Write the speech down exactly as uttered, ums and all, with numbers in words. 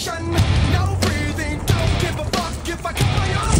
ocean. No breathing, don't give a fuck if I cut my own